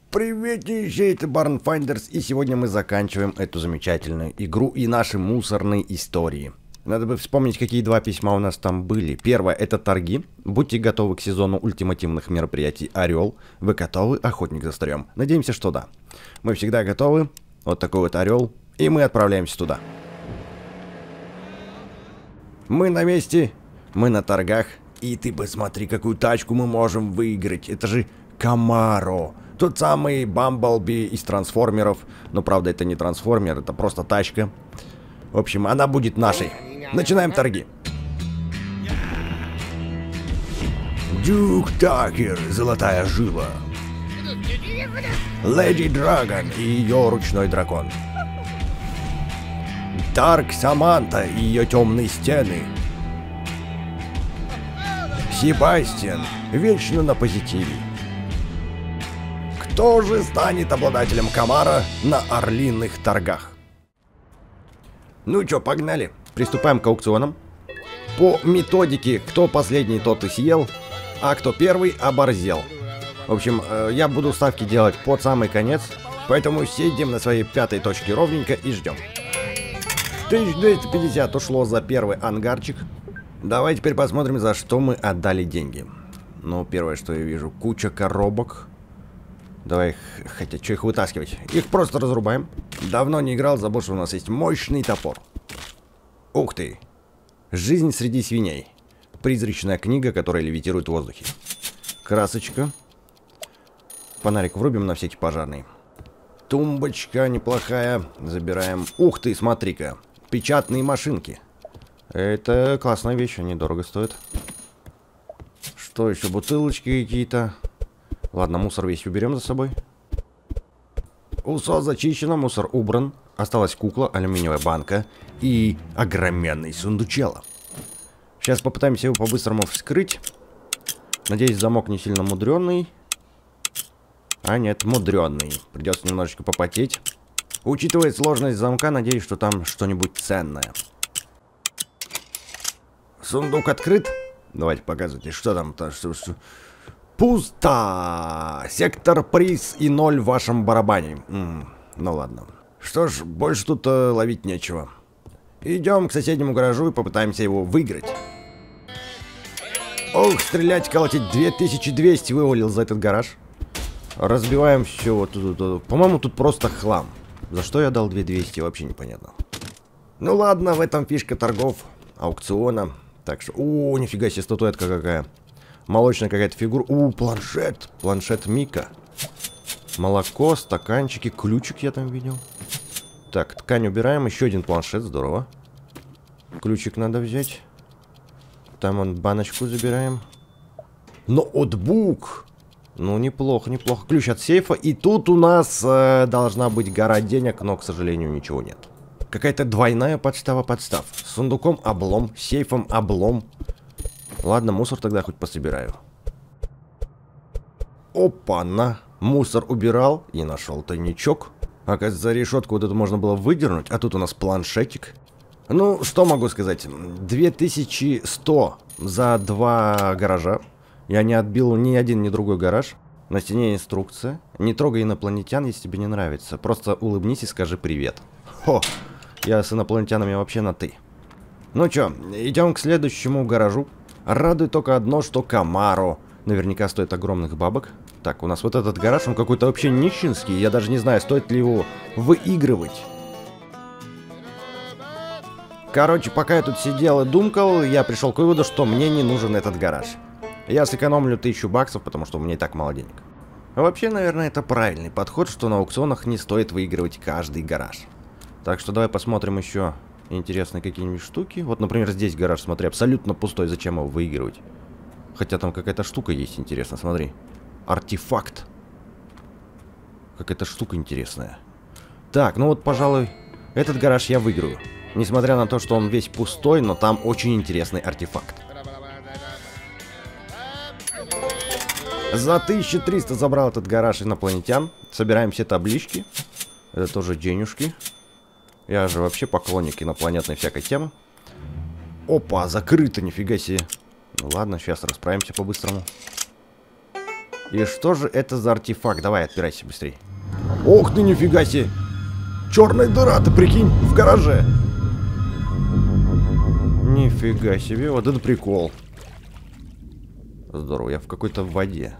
Приветище, это Barn Finders, и сегодня мы заканчиваем эту замечательную игру и наши мусорные истории. Надо бы вспомнить, какие два письма у нас там были. Первое — это торги. Будьте готовы к сезону ультимативных мероприятий «Орел». Вы готовы, охотник за старьем? Надеемся, что да. Мы всегда готовы. Вот такой вот орел. И мы отправляемся туда. Мы на месте. Мы на торгах. И ты посмотри, какую тачку мы можем выиграть. Это же Камаро. Тот самый Бамблби из трансформеров. Но правда это не трансформер, это просто тачка. В общем, она будет нашей. Начинаем торги. Дюк Такер, золотая жила. Леди Драгон и ее ручной дракон. Дарк Саманта и ее темные стены. Себастьян, вечно на позитиве. Кто же станет обладателем Камаро на орлиных торгах? Ну чё, погнали. Приступаем к аукционам. По методике, кто последний, тот и съел, а кто первый, оборзел. В общем, я буду ставки делать под самый конец, поэтому сидим на своей пятой точке ровненько и ждем. 1250 ушло за первый ангарчик. Давай теперь посмотрим, за что мы отдали деньги. Ну, первое, что я вижу, куча коробок. Давай, хотя, что их вытаскивать? Их просто разрубаем. Давно не играл, забыл, что у нас есть мощный топор. Ух ты! Жизнь среди свиней. Призрачная книга, которая левитирует в воздухе. Красочка. Фонарик врубим на всякий пожарный. Тумбочка неплохая. Забираем. Ух ты, смотри-ка. Печатные машинки. Это классная вещь, они дорого стоят. Что еще? Бутылочки какие-то. Ладно, мусор весь уберем за собой. Усо зачищено, мусор убран. Осталась кукла, алюминиевая банка и огроменный сундучело. Сейчас попытаемся его по-быстрому вскрыть. Надеюсь, замок не сильно мудренный. А нет, мудренный. Придется немножечко попотеть. Учитывая сложность замка, надеюсь, что там что-нибудь ценное. Сундук открыт. Давайте показывайте, что там-то. Пусто! Сектор приз и 0 в вашем барабане. Ну ладно. Что ж, больше тут ловить нечего. Идем к соседнему гаражу и попытаемся его выиграть. Ох, стрелять, колотить. 2200 вывалил за этот гараж. Разбиваем все вот тут. По-моему, тут просто хлам. За что я дал 2200, вообще непонятно. Ну ладно, в этом фишка торгов, аукциона. Так что... О, нифига себе, статуэтка какая. Молочная какая-то фигура. Планшет. Планшет Мика. Молоко, стаканчики, ключик я там видел. Так, ткань убираем. Еще один планшет, здорово. Ключик надо взять. Там вон баночку забираем. Ноутбук. Ну, неплохо, неплохо. Ключ от сейфа. И тут у нас должна быть гора денег, но, к сожалению, ничего нет. Какая-то двойная подстава подстав. С сундуком облом, с сейфом облом. Ладно, мусор тогда хоть пособираю. Опа-на! Мусор убирал и нашел тайничок. Оказывается, за решетку вот эту можно было выдернуть, а тут у нас планшетик. Ну, что могу сказать? 2100 за 2 гаража. Я не отбил ни один, ни другой гараж. На стене инструкция. Не трогай инопланетян, если тебе не нравится. Просто улыбнись и скажи привет. Хо! Я с инопланетянами вообще на «ты». Ну чё, идем к следующему гаражу. Радует только одно, что Камаро наверняка стоит огромных бабок. Так, у нас вот этот гараж, он какой-то вообще нищенский. Я даже не знаю, стоит ли его выигрывать. Короче, пока я тут сидел и думкал, я пришел к выводу, что мне не нужен этот гараж. Я сэкономлю 1000 баксов, потому что у меня и так мало денег. Вообще, наверное, это правильный подход, что на аукционах не стоит выигрывать каждый гараж. Так что давай посмотрим еще интересные какие-нибудь штуки. Вот, например, здесь гараж, смотри, абсолютно пустой. Зачем его выигрывать? Хотя там какая-то штука есть, интересно, смотри. Артефакт. Какая-то штука интересная. Так, ну вот, пожалуй, этот гараж я выиграю. Несмотря на то, что он весь пустой, но там очень интересный артефакт. За 1300 забрал этот гараж инопланетян. Собираем все таблички. Это тоже денежки. Я же вообще поклонник инопланетной всякой темы. Опа, закрыто, нифига себе. Ну ладно, сейчас расправимся по-быстрому. И что же это за артефакт? Давай, отпирайся быстрей. Ох ты, нифига себе! Черная дыра, ты прикинь, в гараже. Нифига себе, вот это прикол. Здорово, я в какой-то воде.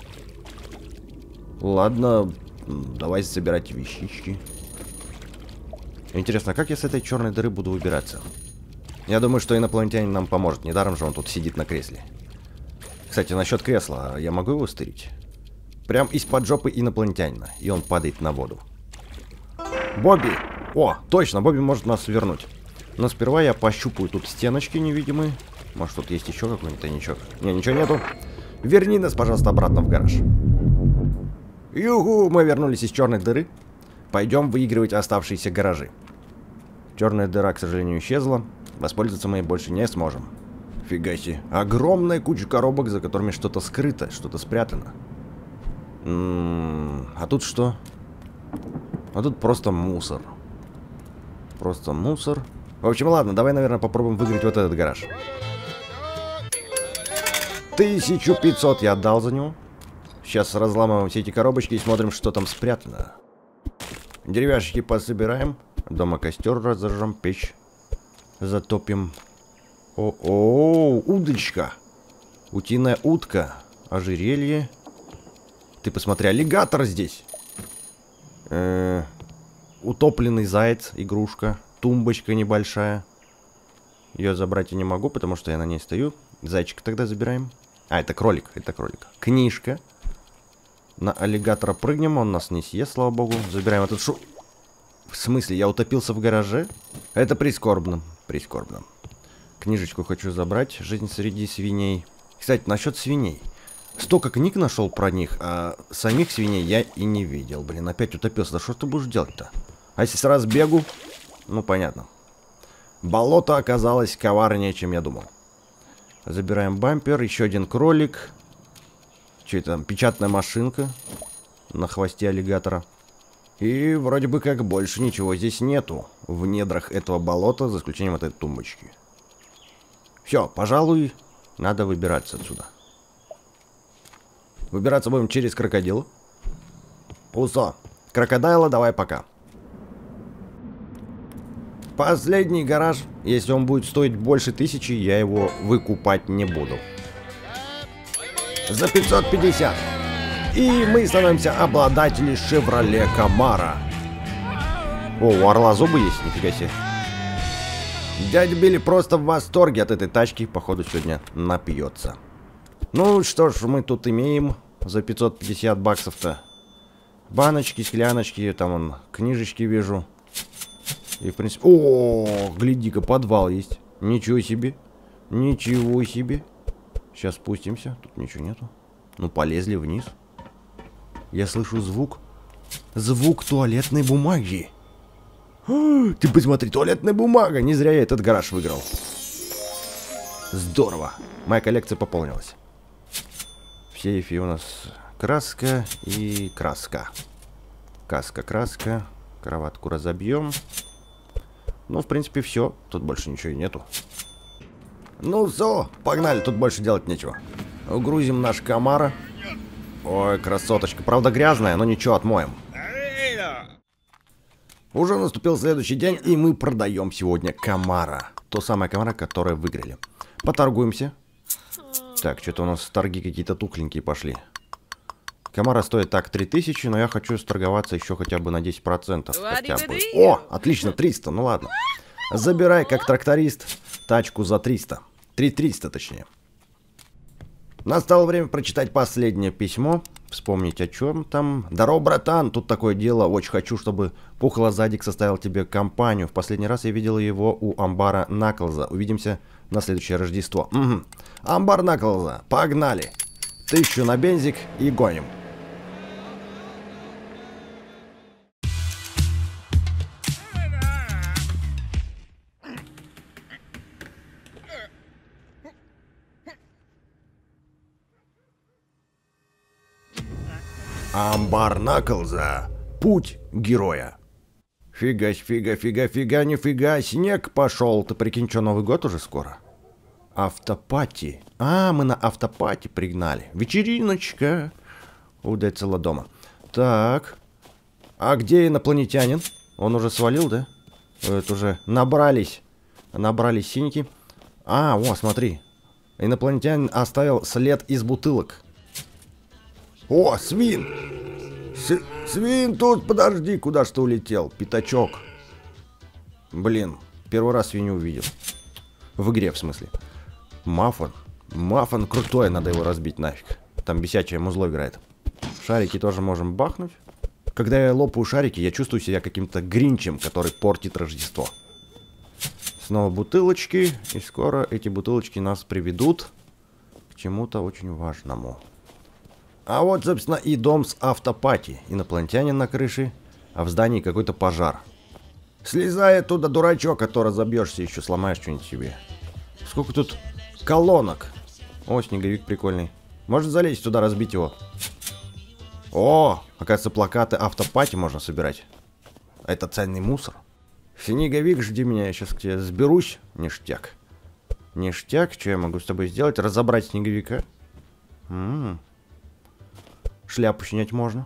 Ладно, давай собирать вещички. Интересно, как я с этой черной дыры буду выбираться? Я думаю, что инопланетянин нам поможет. Недаром же он тут сидит на кресле. Кстати, насчет кресла, я могу его стырить? Прям из-под жопы инопланетянина. И он падает на воду. Бобби! О, точно, Бобби может нас вернуть. Но сперва я пощупаю тут стеночки невидимые. Может, тут есть еще какой-нибудь тайничок? Не, ничего нету. Верни нас, пожалуйста, обратно в гараж. Юху, мы вернулись из черной дыры. Пойдем выигрывать оставшиеся гаражи. Черная дыра, к сожалению, исчезла. Воспользоваться мы больше не сможем. Фига себе. Огромная куча коробок, за которыми что-то скрыто, что-то спрятано. А тут что? А тут просто мусор. Просто мусор. В общем, ладно, давай, наверное, попробуем выиграть вот этот гараж. 1500 я отдал за него. Сейчас разламываем все эти коробочки и смотрим, что там спрятано. Деревяшки пособираем. Дома костер разожжем, печь затопим. О-о, удочка. Утиная утка. Ожерелье. Ты посмотри, аллигатор здесь. Утопленный заяц, игрушка. Тумбочка небольшая. Ее забрать я не могу, потому что я на ней стою. Зайчика тогда забираем. А, это кролик, это кролик. Книжка. На аллигатора прыгнем, он нас не съест, слава богу. Забираем этот шу... В смысле, я утопился в гараже? Это прискорбно, прискорбно. Книжечку хочу забрать. Жизнь среди свиней. Кстати, насчет свиней. Столько книг нашел про них, а самих свиней я и не видел. Блин, опять утопился. Да что ты будешь делать-то? А если с разбегу? Ну, понятно. Болото оказалось коварнее, чем я думал. Забираем бампер. Еще один кролик. Что это там? Печатная машинка. На хвосте аллигатора. И вроде бы как больше ничего здесь нету. В недрах этого болота, за исключением этой тумбочки. Все, пожалуй, надо выбираться отсюда. Выбираться будем через крокодила. Усо. Крокодайла, давай пока. Последний гараж. Если он будет стоить больше 1000, я его выкупать не буду. За 550. И мы становимся обладателями Chevrolet Camaro. О, у орла зубы есть, нифига себе. Дядя Билли просто в восторге от этой тачки. Походу, сегодня напьется. Ну что ж, мы тут имеем за 550 баксов-то. Баночки, скляночки, там вон книжечки вижу. И в принципе... О, гляди-ка, подвал есть. Ничего себе. Ничего себе. Сейчас спустимся. Тут ничего нету. Ну, полезли вниз. Я слышу звук. Звук туалетной бумаги. Ты посмотри, туалетная бумага. Не зря я этот гараж выиграл. Здорово. Моя коллекция пополнилась. В сейфе у нас краска и краска. Каска, краска. Кроватку разобьем. Ну, в принципе, все. Тут больше ничего и нету. Ну все, погнали. Тут больше делать нечего. Угрузим наш Камаро. Ой, красоточка. Правда грязная, но ничего, отмоем. Уже наступил следующий день, и мы продаем сегодня Камаро. То самое Камаро, которое выиграли. Поторгуемся. Так, что-то у нас торги какие-то тухленькие пошли. Камаро стоит так 3000, но я хочу сторговаться еще хотя бы на 10%. Хотя бы. О, отлично, 300, ну ладно. Забирай, как тракторист, тачку за 300. 3300, точнее. Настало время прочитать последнее письмо. Вспомнить о чем там. Здорово, братан, тут такое дело. Очень хочу, чтобы Пухлозадик составил тебе компанию. В последний раз я видел его у амбара Наклза. Увидимся на следующее Рождество. Угу. Амбар Наклза, погнали. 1000 на бензик и гоним. Амбар Наклза. Путь героя. Фига, нифига, снег пошел. Ты прикинь, что Новый год уже скоро? Автопати. А, мы на автопати пригнали. Вечериночка. У Децела дома. Так. А где инопланетянин? Он уже свалил, да? Это уже набрались. Набрались синьки. А, о, смотри. Инопланетянин оставил след из бутылок. О, свин! Свин тут, подожди, куда ж ты улетел? Пятачок. Блин, первый раз свинью увидел. В игре, в смысле. Маффин. Маффин крутой, надо его разбить нафиг. Там бесячее музло играет. Шарики тоже можем бахнуть. Когда я лопаю шарики, я чувствую себя каким-то гринчем, который портит Рождество. Снова бутылочки. И скоро эти бутылочки нас приведут к чему-то очень важному. А вот, собственно, и дом с автопати. Инопланетянин на крыше, а в здании какой-то пожар. Слезай оттуда, дурачок, а то разобьешься, еще сломаешь что-нибудь себе. Сколько тут колонок. О, снеговик прикольный. Можно залезть туда, разбить его. О, оказывается, плакаты автопати можно собирать. Это ценный мусор. Снеговик, жди меня, я сейчас к тебе сберусь. Ништяк. Ништяк, что я могу с тобой сделать? Разобрать снеговика. Шляпу снять можно.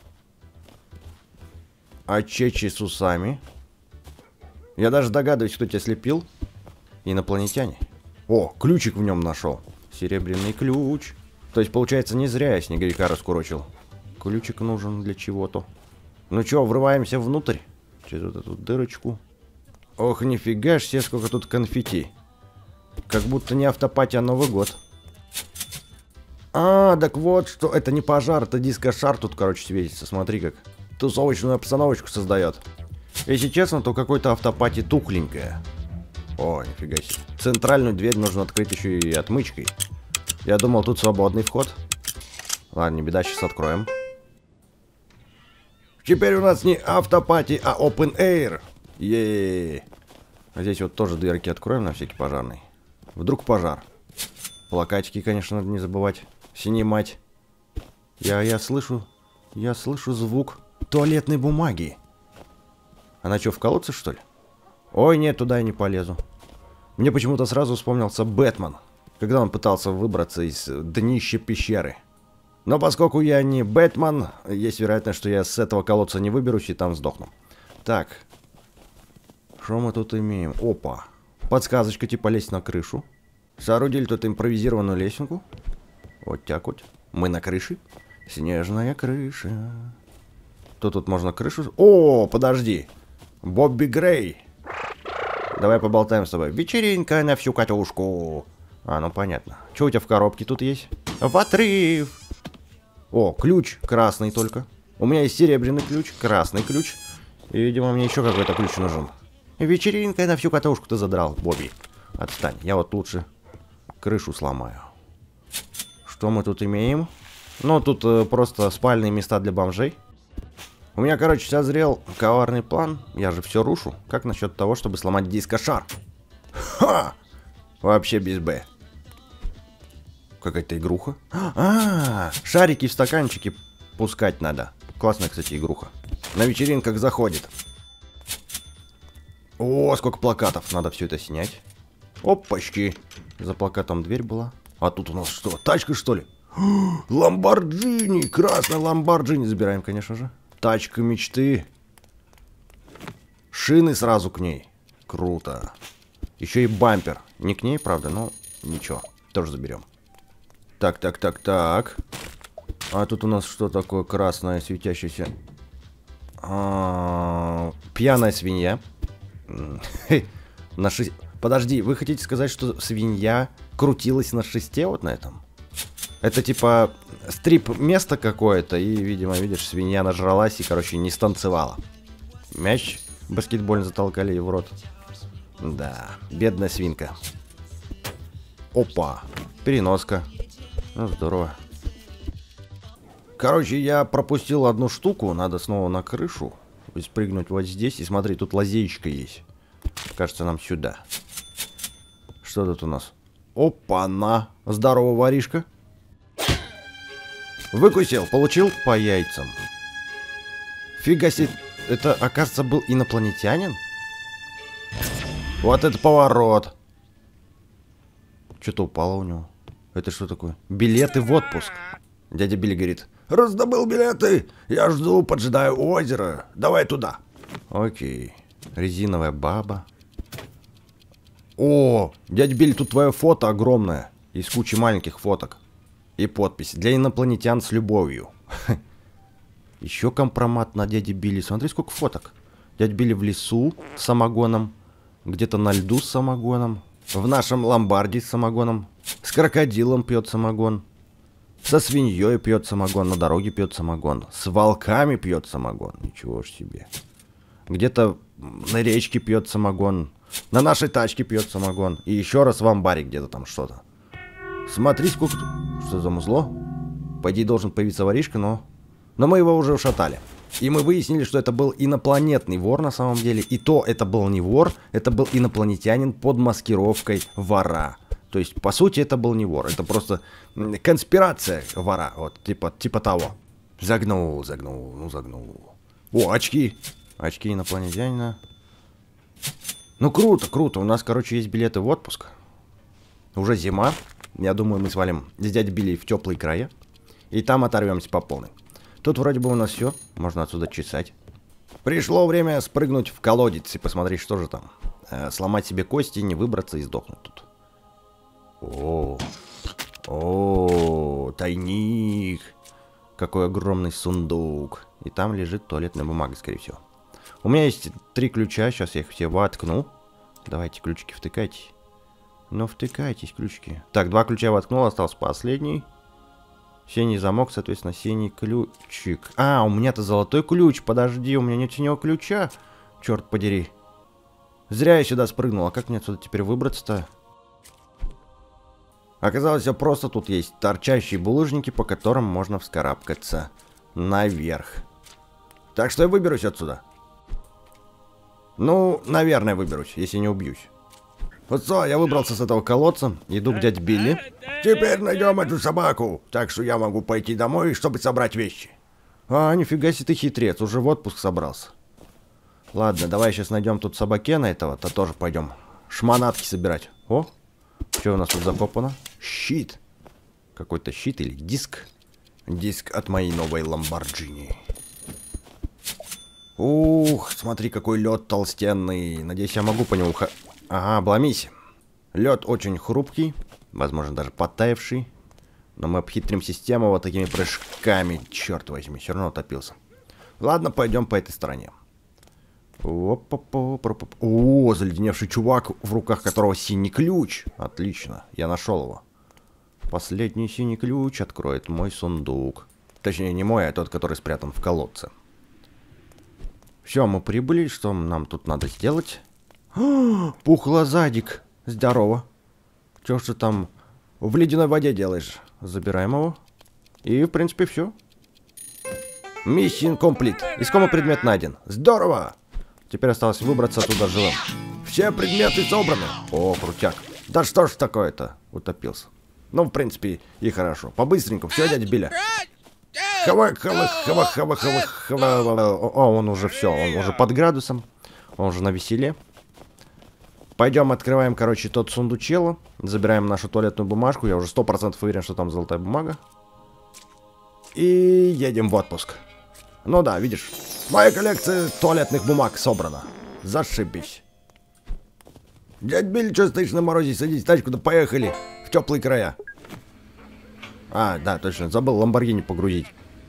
А чечи с усами. Я даже догадываюсь, кто тебя слепил. Инопланетяне. О, ключик в нем нашел. Серебряный ключ. То есть, получается, не зря я снеговика раскурочил. Ключик нужен для чего-то. Ну что, врываемся внутрь. Через вот эту дырочку. Ох, нифига ж себе, сколько тут конфетти. Как будто не автопати, а Новый год. А, так вот, что это не пожар, это диско-шар тут, короче, светится. Смотри как. Тусовочную обстановочку создает. Если честно, то какой-то автопати тухленькая. О, нифига себе. Центральную дверь нужно открыть еще и отмычкой. Я думал, тут свободный вход. Ладно, не беда, сейчас откроем. Теперь у нас не автопати, а open air. Еее. А здесь вот тоже дырки откроем на всякий пожарный. Вдруг пожар. Плакатики, конечно, надо не забывать снимать. Я слышу звук туалетной бумаги. Она что, в колодце, что ли? Ой, нет, туда я не полезу. Мне почему-то сразу вспомнился Бэтмен, когда он пытался выбраться из днища пещеры. Но поскольку я не Бэтмен, есть вероятность, что я с этого колодца не выберусь и там сдохну. Так. Что мы тут имеем? Опа. Подсказочка типа лезть на крышу. Соорудили тут импровизированную лесенку. Вот так вот. Мы на крыше. Снежная крыша. Тут можно крышу... О, подожди. Бобби Грей. Давай поболтаем с тобой. Вечеринка на всю катушку. А, ну понятно. Что у тебя в коробке тут есть? В отрыв. О, ключ красный только. У меня есть серебряный ключ, красный ключ. И, видимо, мне еще какой-то ключ нужен. Вечеринка на всю катушку ты задрал, Бобби. Отстань, я вот лучше крышу сломаю. Что мы тут имеем? Ну, тут просто спальные места для бомжей. У меня, короче, созрел коварный план. Я же все рушу. Как насчет того, чтобы сломать диско-шар? Ха! Вообще без Б. Какая-то игруха. Шарики в стаканчики пускать надо. Классная, кстати, игруха. На вечеринках заходит. О, сколько плакатов. Надо все это снять. Опачки. За плакатом дверь была. А тут у нас что? Тачка, что ли? Ламборджини. Красная Ламборджини. Забираем, конечно же. Тачка мечты. Шины сразу к ней. Круто. Еще и бампер. Не к ней, правда, но ничего. Тоже заберем. Так. А тут у нас что такое красное светящееся? Пьяная свинья. Подожди, вы хотите сказать, что свинья крутилась на шесте вот на этом? Это типа стрип-место какое-то, и, видимо, видишь, свинья нажралась и, короче, не станцевала. Мяч баскетбольно затолкали ей в рот. Да, бедная свинка. Опа, переноска. Ну, здорово. Короче, я пропустил одну штуку, надо снова на крышу. Спрыгнуть вот здесь, и смотри, тут лазеечка есть. Кажется, нам сюда. Что тут у нас? Опа-на! Здорово, воришка. Выкусил, получил по яйцам. Фига себе, это, оказывается, был инопланетянин? Вот это поворот. Что-то упало у него. Это что такое? Билеты в отпуск. Дядя Билли говорит, Раздобыл билеты. Я жду, поджидаю у озера. Давай туда. Окей. Резиновая баба. О, дядя Билли, тут твое фото огромное. Из кучи маленьких фоток. И подпись. Для инопланетян с любовью. Еще компромат на дяде Билли. Смотри, сколько фоток. Дядя Билли в лесу с самогоном. Где-то на льду с самогоном. В нашем ломбарде с самогоном. С крокодилом пьет самогон. Со свиньей пьет самогон. На дороге пьет самогон. С волками пьет самогон. Ничего ж себе. Где-то на речке пьет самогон. На нашей тачке пьет самогон. И еще раз в амбаре где-то там что-то. Смотри, сколько... Что за музло? По идее, должен появиться воришка, но мы его уже ушатали. И мы выяснили, что это был инопланетный вор на самом деле. И то это был не вор, это был инопланетянин под маскировкой вора. То есть, по сути, это был не вор. Это просто конспирация вора. Вот, типа того. Загнул. О, очки. Очки инопланетянина. Ну, круто. У нас, короче, есть билеты в отпуск. Уже зима. Я думаю, мы свалим с дядей Билли в теплые края. И там оторвемся по полной. Тут вроде бы у нас все. Можно отсюда чесать. Пришло время спрыгнуть в колодец и посмотреть, что же там. Сломать себе кости, не выбраться и сдохнуть тут. О, тайник. Какой огромный сундук. И там лежит туалетная бумага, скорее всего. У меня есть 3 ключа. Сейчас я их все воткну. Давайте ключики втыкайтесь. Ну, втыкайтесь, ключики. Так, 2 ключа воткнул, остался последний. Синий замок, соответственно, синий ключик. А, у меня-то золотой ключ. Подожди, у меня нет синего ключа. Черт подери. Зря я сюда спрыгнул. А как мне отсюда теперь выбраться-то? Оказалось, все просто. Тут есть торчащие булыжники, по которым можно вскарабкаться наверх. Так что я выберусь отсюда. Ну, наверное, выберусь, если не убьюсь. Вот что, я выбрался с этого колодца, иду к дяде Билли. Теперь найдем эту собаку, так что я могу пойти домой, чтобы собрать вещи. А, нифига себе ты хитрец, уже в отпуск собрался. Ладно, давай сейчас найдем тут собакена этого-то, тоже пойдем шманатки собирать. О, что у нас тут закопано? Щит. Какой-то щит или диск. Диск от моей новой Ламборджини. Ух, смотри, какой лед толстенный. Надеюсь, я могу по нему... Ага, обломись. Лед очень хрупкий, возможно, даже подтаявший. Но мы обхитрим систему вот такими прыжками. Черт возьми, все равно утопился. Ладно, пойдем по этой стороне. О, заледеневший чувак, в руках которого синий ключ. Отлично, я нашел его. Последний синий ключ откроет мой сундук. Точнее, не мой, а тот, который спрятан в колодце. Все, мы прибыли. Что нам тут надо сделать? Пухлозадик. Здорово. Чё ж ты там в ледяной воде делаешь? Забираем его. И, в принципе, все. Mission complete. Искомый предмет найден. Здорово. Теперь осталось выбраться оттуда живым. Все предметы собраны. О, крутяк. Да что ж такое-то? Утопился. Ну, в принципе, и хорошо. По-быстренькому. Все, дядя Биля. О, он уже все. Он уже под градусом. Он уже на веселе. Пойдем открываем, короче, тот сундучело. Забираем нашу туалетную бумажку. Я уже 100% уверен, что там золотая бумага. И едем в отпуск. Ну да, видишь, моя коллекция туалетных бумаг собрана. Зашибись. Дядь Билли, что стоишь на морозе? Садись в тачку, да поехали в теплые края. А, да, точно, забыл Ламборгини погрузить.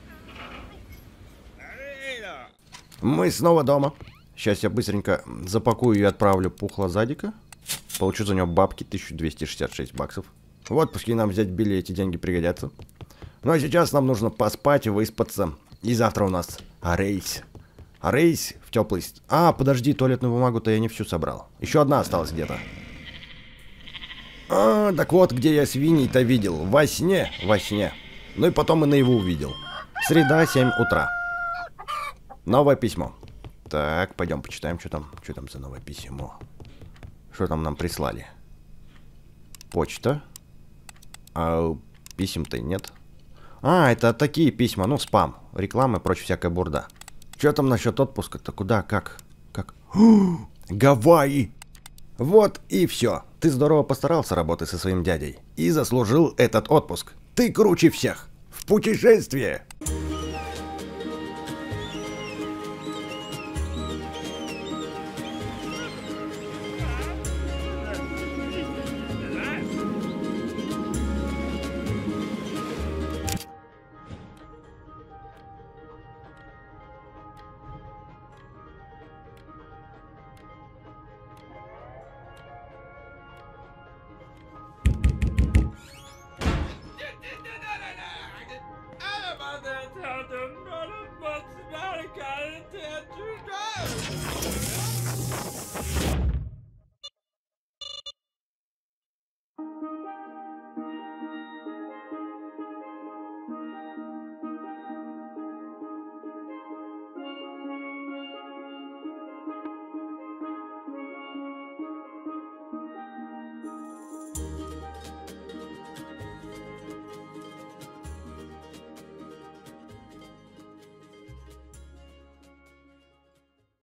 Мы снова дома. Сейчас я быстренько запакую и отправлю Пухлозадика. Получу за него бабки, 1266 баксов. В отпуске нам взять Билли, эти деньги пригодятся. Ну а сейчас нам нужно поспать, выспаться. И завтра у нас рейс. Рейс в теплый... А, подожди, туалетную бумагу-то я не всю собрал. Еще одна осталась где-то. А, так вот, где я свиней-то видел. Во сне. Ну и потом и наяву увидел. Среда, 7 утра. Новое письмо. Так, пойдем почитаем, что там за новое письмо. Что там нам прислали? Почта. А писем-то нет. А, это такие письма, ну, спам. Реклама и прочая всякая бурда. Что там насчет отпуска-то? Куда? Как? Гавайи! Вот и все. Ты здорово постарался работать со своим дядей. И заслужил этот отпуск. Ты круче всех. в путешествие.